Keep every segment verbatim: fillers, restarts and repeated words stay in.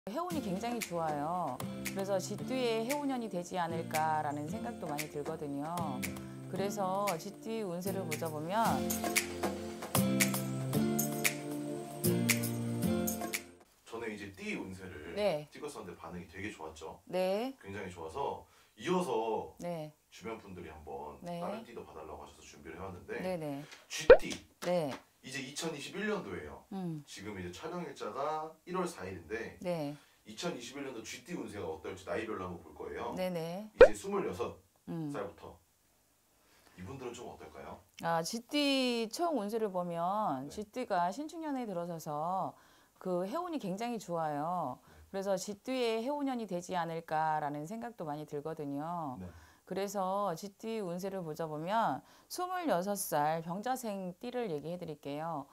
해운이 굉장히 좋아요. 그래서 쥐띠의 해운년이 되지 않을까라는 생각도 많이 들거든요. 그래서 쥐띠 운세를 보자 보면 저는 이제 띠 운세를 네. 찍었었는데 반응이 되게 좋았죠. 네. 굉장히 좋아서 이어서 네. 주변 분들이 한번 네. 다른 띠도 봐달라고 하셔서 준비를 해왔는데 네네. 쥐띠 네. 이제 이천이십일 년도예요. 음. 지금 이제 촬영일자가 일월 사일인데 네. 이천이십일 년도 쥐띠 운세가 어떨지 나이별로 한번 볼 거예요. 네네. 이제 스물여섯 살부터 음. 이분들은 좀 어떨까요? 아, 쥐띠 총 운세를 보면 네. 쥐띠가 신축년에 들어서서 그 해운이 굉장히 좋아요. 그래서 쥐띠의 해운년이 되지 않을까라는 생각도 많이 들거든요. 네. 그래서 쥐띠 운세를 보자 보면 스물여섯 살 병자생 띠를 얘기해 드릴게요.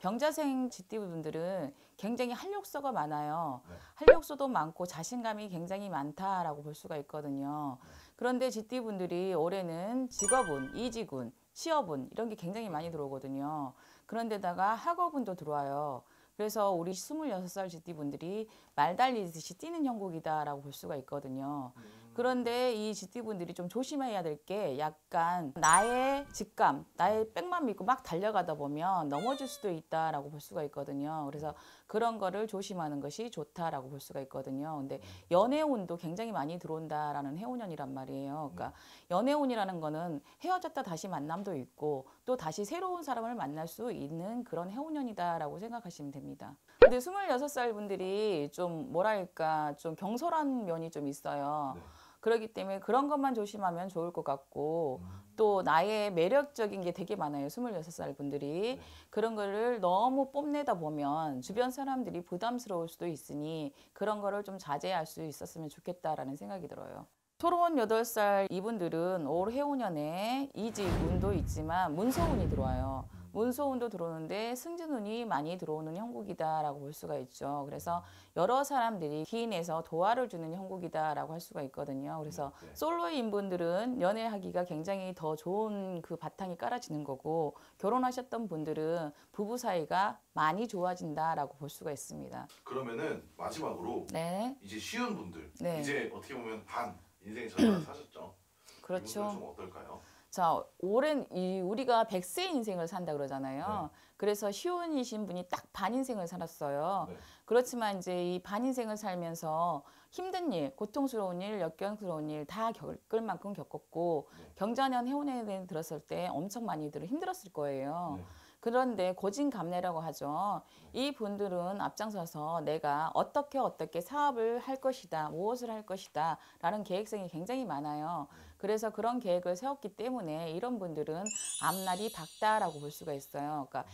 병자생 쥐띠 분들은 굉장히 활력소가 많아요. 네. 활력소도 많고 자신감이 굉장히 많다라고 볼 수가 있거든요. 네. 그런데 쥐띠 분들이 올해는 직업운, 이직운, 취업운 이런 게 굉장히 많이 들어오거든요. 그런데다가 학업운도 들어와요. 그래서 우리 스물여섯 살 쥐띠 분들이 말 달리듯이 뛰는 형국이다라고 볼 수가 있거든요. 음. 그런데 이 쥐띠 분들이 좀 조심해야 될 게 약간 나의 직감, 나의 백만 믿고 막 달려가다 보면 넘어질 수도 있다라고 볼 수가 있거든요. 그래서 그런 거를 조심하는 것이 좋다라고 볼 수가 있거든요. 근데 연애운도 굉장히 많이 들어온다라는 해운년이란 말이에요. 그러니까 연애운이라는 거는 헤어졌다 다시 만남도 있고 또 다시 새로운 사람을 만날 수 있는 그런 해운년이다라고 생각하시면 됩니다. 근데 스물여섯 살 분들이 좀 뭐랄까 좀 경솔한 면이 좀 있어요. 네. 그렇기 때문에 그런 것만 조심하면 좋을 것 같고 음. 또 나의 매력적인 게 되게 많아요. 스물여섯 살 분들이. 네. 그런 거를 너무 뽐내다 보면 주변 사람들이 부담스러울 수도 있으니 그런 거를 좀 자제할 수 있었으면 좋겠다라는 생각이 들어요. 서른여덟 살 이분들은 올 해운년에 이직 운도 있지만 문서운이 들어와요. 문서운도 들어오는데 승진운이 많이 들어오는 형국이다라고 볼 수가 있죠. 그래서 여러 사람들이 기인해서 도와를 주는 형국이다라고 할 수가 있거든요. 그래서 네. 솔로인 분들은 연애하기가 굉장히 더 좋은 그 바탕이 깔아지는 거고 결혼하셨던 분들은 부부 사이가 많이 좋아진다라고 볼 수가 있습니다. 그러면은 마지막으로 네, 이제 쉬운 분들 네. 이제 어떻게 보면 반 인생의 절반을 사셨죠. 그렇죠. 이분들은 좀 어떨까요? 자, 오랜 이 우리가 백 세 인생을 산다 그러잖아요. 네. 그래서 시운이신 분이 딱 반 인생을 살았어요. 네. 그렇지만 이제 이 반 인생을 살면서 힘든 일, 고통스러운 일, 역경스러운 일 다 겪을 만큼 겪었고 네. 경자년 해운에 들었을 때 엄청 많이들 힘들었을 거예요. 네. 그런데 고진감래라고 하죠. 이 분들은 앞장서서 내가 어떻게 어떻게 사업을 할 것이다, 무엇을 할 것이다 라는 계획성이 굉장히 많아요. 그래서 그런 계획을 세웠기 때문에 이런 분들은 앞날이 밝다라고 볼 수가 있어요. 그러니까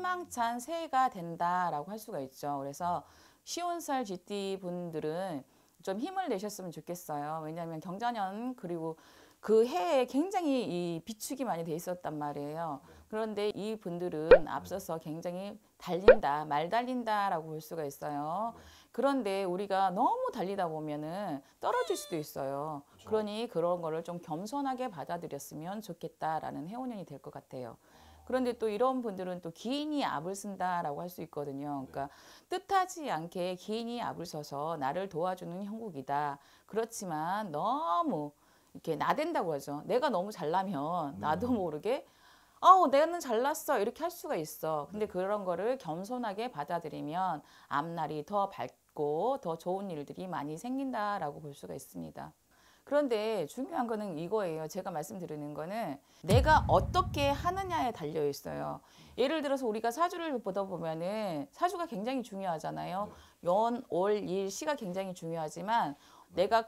희망찬 새해가 된다라고 할 수가 있죠. 그래서 시운살 쥐띠 분들은 좀 힘을 내셨으면 좋겠어요. 왜냐하면 경자년 그리고 그 해에 굉장히 이 비축이 많이 돼 있었단 말이에요. 그런데 이 분들은 앞서서 굉장히 달린다, 말 달린다라고 볼 수가 있어요. 그런데 우리가 너무 달리다 보면은 떨어질 수도 있어요. 그렇죠. 그러니 그런 거를 좀 겸손하게 받아들였으면 좋겠다라는 해운년이 될 것 같아요. 그런데 또 이런 분들은 또 기인이 압을 쓴다라고 할 수 있거든요. 그러니까 뜻하지 않게 기인이 압을 써서 나를 도와주는 형국이다. 그렇지만 너무 이렇게 나댄다고 하죠. 내가 너무 잘나면 나도 모르게 어, 내는 잘났어 이렇게 할 수가 있어. 근데 그런 거를 겸손하게 받아들이면 앞날이 더 밝고 더 좋은 일들이 많이 생긴다라고 볼 수가 있습니다. 그런데 중요한 거는 이거예요. 제가 말씀드리는 거는 내가 어떻게 하느냐에 달려 있어요. 예를 들어서 우리가 사주를 보다 보면은 사주가 굉장히 중요하잖아요. 연, 월, 일, 시가 굉장히 중요하지만 내가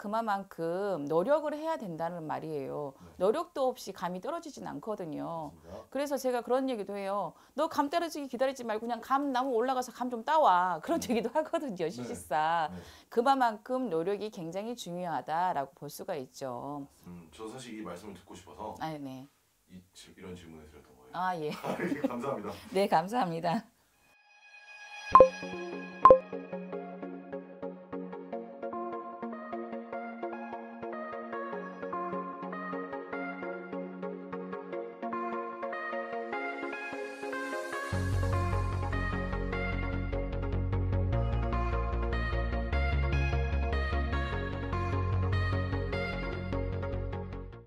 그만큼 노력을 해야 된다는 말이에요. 노력도 없이 감이 떨어지진 않거든요. 그래서 제가 그런 얘기도 해요. 너 감 떨어지기 기다리지 말고 그냥 감 나무 올라가서 감 좀 따와. 그런 얘기도 하거든요. 시시사. 네. 그만큼 노력이 굉장히 중요하다라고 볼 수가 있죠. 음, 저 사실 이 말씀을 듣고 싶어서 아, 네. 이, 이런 질문을 드렸던 거예요. 아, 예. 감사합니다. 네, 감사합니다.